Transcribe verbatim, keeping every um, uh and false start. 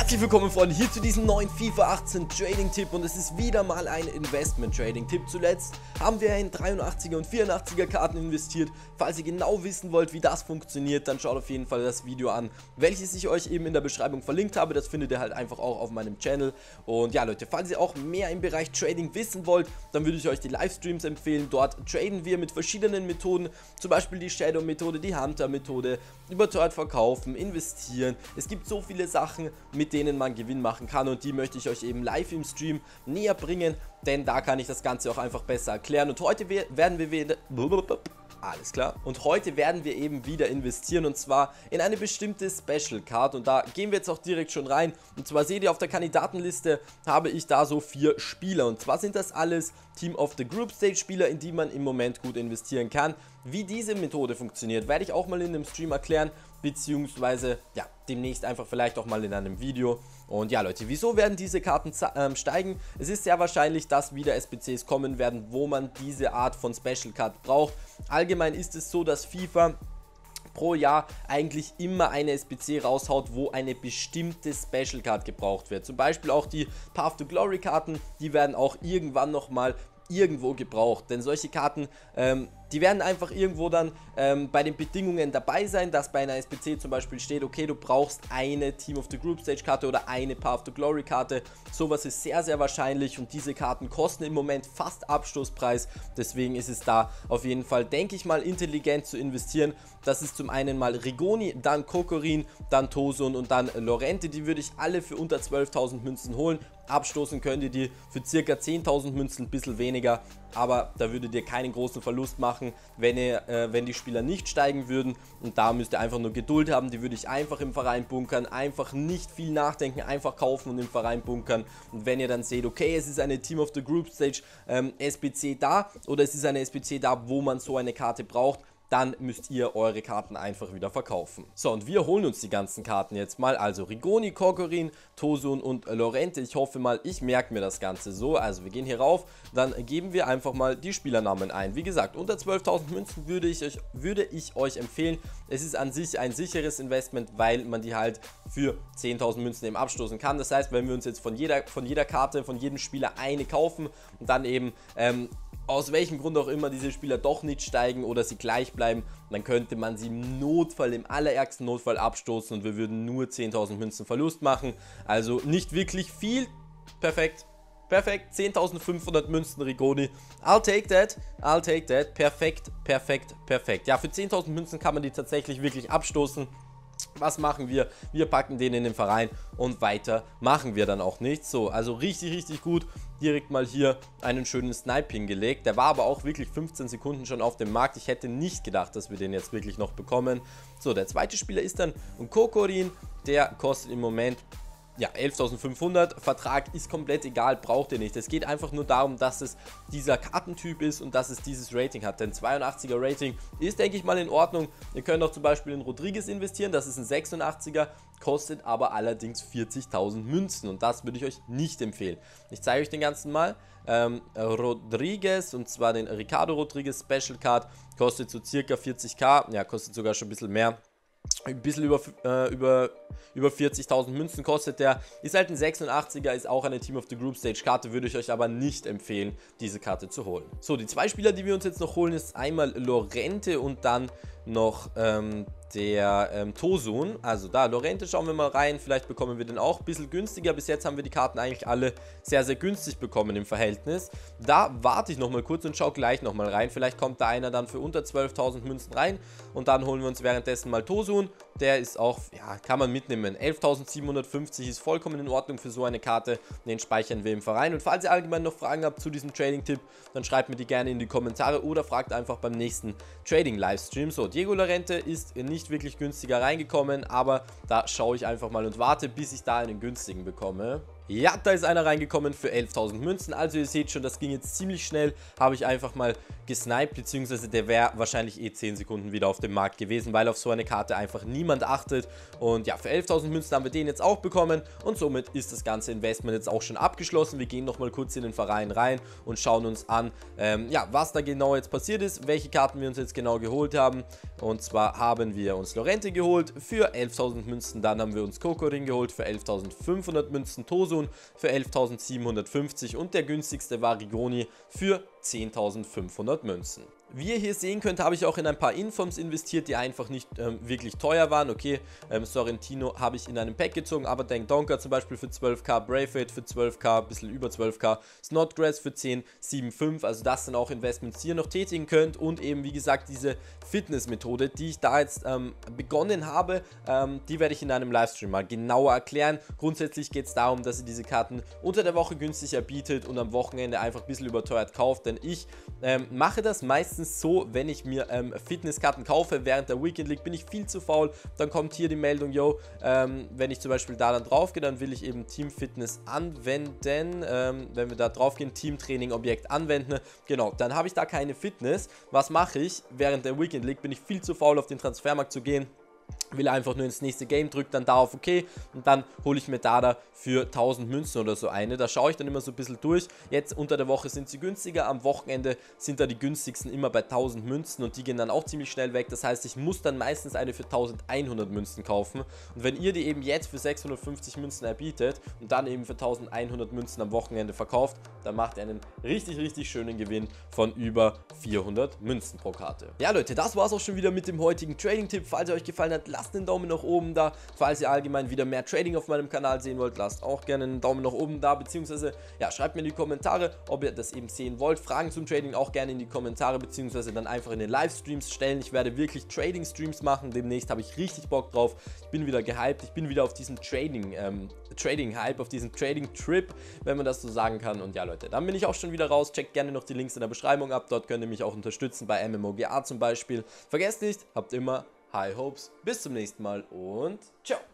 Herzlich willkommen, Freunde, hier zu diesem neuen FIFA achtzehn Trading-Tipp und es ist wieder mal ein Investment-Trading-Tipp. Zuletzt haben wir in dreiundachtziger und vierundachtziger Karten investiert. Falls ihr genau wissen wollt, wie das funktioniert, dann schaut auf jeden Fall das Video an, welches ich euch eben in der Beschreibung verlinkt habe. Das findet ihr halt einfach auch auf meinem Channel. Und ja, Leute, falls ihr auch mehr im Bereich Trading wissen wollt, dann würde ich euch die Livestreams empfehlen. Dort traden wir mit verschiedenen Methoden, zum Beispiel die Shadow-Methode, die Hunter-Methode, überteuert verkaufen, investieren. Es gibt so viele Sachen, mit denen man Gewinn machen kann und die möchte ich euch eben live im Stream näher bringen, denn da kann ich das Ganze auch einfach besser erklären. Und heute werden wir wieder... Alles klar. Und heute werden wir eben wieder investieren und zwar in eine bestimmte Special Card und da gehen wir jetzt auch direkt schon rein. Und zwar seht ihr auf der Kandidatenliste habe ich da so vier Spieler und zwar sind das alles Team of the Group Stage Spieler, in die man im Moment gut investieren kann. Wie diese Methode funktioniert, werde ich auch mal in dem Stream erklären, beziehungsweise ja, demnächst einfach vielleicht auch mal in einem Video. Und ja, Leute, wieso werden diese Karten ähm, steigen? Es ist sehr wahrscheinlich, dass wieder S B Cs kommen werden, wo man diese Art von Special Card braucht. Allgemein ist es so, dass FIFA pro Jahr eigentlich immer eine S B C raushaut, wo eine bestimmte Special Card gebraucht wird. Zum Beispiel auch die Path to Glory Karten, die werden auch irgendwann nochmal irgendwo gebraucht, denn solche Karten, ähm, die werden einfach irgendwo dann ähm, bei den Bedingungen dabei sein, dass bei einer S B C zum Beispiel steht, okay, du brauchst eine Team of the Group Stage Karte oder eine Path to Glory Karte. Sowas ist sehr, sehr wahrscheinlich und diese Karten kosten im Moment fast Abstoßpreis. Deswegen ist es da auf jeden Fall, denke ich mal, intelligent zu investieren. Das ist zum einen mal Rigoni, dann Kokorin, dann Tosun und dann Llorente. Die würde ich alle für unter zwölftausend Münzen holen. Abstoßen könnt ihr die für circa zehntausend Münzen, ein bisschen weniger, aber da würdet ihr keinen großen Verlust machen, wenn, ihr, äh, wenn die Spieler nicht steigen würden und da müsst ihr einfach nur Geduld haben. Die würde ich einfach im Verein bunkern, einfach nicht viel nachdenken, einfach kaufen und im Verein bunkern und wenn ihr dann seht, okay, es ist eine Team of the Group Stage ähm, S B C da oder es ist eine S B C da, wo man so eine Karte braucht, dann müsst ihr eure Karten einfach wieder verkaufen. So, und wir holen uns die ganzen Karten jetzt mal. Also Rigoni, Kokorin, Tosun und Llorente. Ich hoffe mal, ich merke mir das Ganze so. Also wir gehen hier rauf, dann geben wir einfach mal die Spielernamen ein. Wie gesagt, unter zwölftausend Münzen würde ich, euch, würde ich euch empfehlen. Es ist an sich ein sicheres Investment, weil man die halt für zehntausend Münzen eben abstoßen kann. Das heißt, wenn wir uns jetzt von jeder, von jeder Karte, von jedem Spieler eine kaufen und dann eben... Ähm, aus welchem Grund auch immer diese Spieler doch nicht steigen oder sie gleich bleiben, dann könnte man sie im Notfall, im allerärgsten Notfall abstoßen und wir würden nur zehntausend Münzen Verlust machen. Also nicht wirklich viel. Perfekt. Perfekt. zehntausendfünfhundert Münzen Rigoni. I'll take that. I'll take that. Perfekt, perfekt, perfekt. Ja, für zehntausend Münzen kann man die tatsächlich wirklich abstoßen. Was machen wir? Wir packen den in den Verein und weiter machen wir dann auch nichts. So, also richtig, richtig gut. Direkt mal hier einen schönen Snipe hingelegt. Der war aber auch wirklich fünfzehn Sekunden schon auf dem Markt. Ich hätte nicht gedacht, dass wir den jetzt wirklich noch bekommen. So, der zweite Spieler ist dann ein Kokorin. Der kostet im Moment... ja, elftausendfünfhundert, Vertrag ist komplett egal, braucht ihr nicht. Es geht einfach nur darum, dass es dieser Kartentyp ist und dass es dieses Rating hat. Denn zweiundachtziger Rating ist, denke ich mal, in Ordnung. Ihr könnt auch zum Beispiel in Rodriguez investieren, das ist ein sechsundachtziger, kostet aber allerdings vierzigtausend Münzen und das würde ich euch nicht empfehlen. Ich zeige euch den ganzen mal. Ähm, Rodriguez, und zwar den Ricardo Rodriguez Special Card, kostet so circa vierzigtausend, ja, kostet sogar schon ein bisschen mehr. Ein bisschen über, äh, über, über vierzigtausend Münzen kostet der. Ist halt ein sechsundachtziger, ist auch eine Team of the Group Stage Karte, würde ich euch aber nicht empfehlen, diese Karte zu holen. So, die zwei Spieler, die wir uns jetzt noch holen, ist einmal Llorente und dann noch ähm, der ähm, Tosun. Also da, Llorente, schauen wir mal rein, vielleicht bekommen wir den auch ein bisschen günstiger. Bis jetzt haben wir die Karten eigentlich alle sehr, sehr günstig bekommen im Verhältnis. Da warte ich nochmal kurz und schaue gleich nochmal rein. Vielleicht kommt da einer dann für unter zwölftausend Münzen rein und dann holen wir uns währenddessen mal Tosun. Der ist auch, ja, kann man mitnehmen. elftausendsiebenhundertfünfzig ist vollkommen in Ordnung für so eine Karte. Den speichern wir im Verein. Und falls ihr allgemein noch Fragen habt zu diesem Trading-Tipp, dann schreibt mir die gerne in die Kommentare oder fragt einfach beim nächsten Trading-Livestream. So, Diego Llorente ist nicht wirklich günstiger reingekommen, aber da schaue ich einfach mal und warte, bis ich da einen günstigen bekomme. Ja, da ist einer reingekommen für elftausend Münzen. Also ihr seht schon, das ging jetzt ziemlich schnell. Habe ich einfach mal gesniped, beziehungsweise der wäre wahrscheinlich eh zehn Sekunden wieder auf dem Markt gewesen, weil auf so eine Karte einfach niemand achtet. Und ja, für elftausend Münzen haben wir den jetzt auch bekommen. Und somit ist das ganze Investment jetzt auch schon abgeschlossen. Wir gehen nochmal kurz in den Verein rein und schauen uns an, ähm, ja, was da genau jetzt passiert ist, welche Karten wir uns jetzt genau geholt haben. Und zwar haben wir uns Llorente geholt für elftausend Münzen. Dann haben wir uns Kokorin geholt für elftausendfünfhundert Münzen, Tosun für elftausendsiebenhundertfünfzig und der günstigste war Rigoni für zehntausendfünfhundert Münzen. Wie ihr hier sehen könnt, habe ich auch in ein paar Informs investiert, die einfach nicht ähm, wirklich teuer waren. Okay, ähm, Sorrentino habe ich in einem Pack gezogen, aber Denk Donker zum Beispiel für zwölftausend, Braithwaite für zwölftausend, ein bisschen über zwölftausend, Snodgrass für zehn Komma fünfundsiebzig, also das sind auch Investments, die ihr noch tätigen könnt und eben wie gesagt diese Fitness-Methode, die ich da jetzt ähm, begonnen habe, ähm, die werde ich in einem Livestream mal genauer erklären. Grundsätzlich geht es darum, dass ihr diese Karten unter der Woche günstig erbietet und am Wochenende einfach ein bisschen überteuert kauft, denn ich ähm, mache das meistens so, wenn ich mir ähm, Fitnesskarten kaufe, während der Weekend League bin ich viel zu faul, dann kommt hier die Meldung, yo, ähm, wenn ich zum Beispiel da dann drauf gehe, dann will ich eben Team Fitness anwenden, ähm, wenn wir da drauf gehen, Team Training Objekt anwenden, genau, dann habe ich da keine Fitness. Was mache ich? Während der Weekend League bin ich viel zu faul, auf den Transfermarkt zu gehen, will einfach nur ins nächste Game, drückt dann da auf OK und dann hole ich mir da, da für tausend Münzen oder so eine. Da schaue ich dann immer so ein bisschen durch. Jetzt unter der Woche sind sie günstiger, am Wochenende sind da die günstigsten immer bei tausend Münzen und die gehen dann auch ziemlich schnell weg. Das heißt, ich muss dann meistens eine für eintausendeinhundert Münzen kaufen und wenn ihr die eben jetzt für sechshundertfünfzig Münzen erbietet und dann eben für eintausendeinhundert Münzen am Wochenende verkauft, dann macht ihr einen richtig, richtig schönen Gewinn von über vierhundert Münzen pro Karte. Ja Leute, das war es auch schon wieder mit dem heutigen Trading-Tipp. Falls er euch gefallen hat, lasst einen Daumen nach oben da. Falls ihr allgemein wieder mehr Trading auf meinem Kanal sehen wollt, lasst auch gerne einen Daumen nach oben da, beziehungsweise ja, schreibt mir in die Kommentare, ob ihr das eben sehen wollt. Fragen zum Trading auch gerne in die Kommentare, beziehungsweise dann einfach in den Livestreams stellen. Ich werde wirklich Trading-Streams machen. Demnächst habe ich richtig Bock drauf. Ich bin wieder gehypt. Ich bin wieder auf diesem Trading, ähm, Trading-Hype, auf diesem Trading-Trip, wenn man das so sagen kann. Und ja Leute, dann bin ich auch schon wieder raus. Checkt gerne noch die Links in der Beschreibung ab. Dort könnt ihr mich auch unterstützen bei M M O G A zum Beispiel. Vergesst nicht, habt immer High Hopes. Bis zum nächsten Mal und ciao.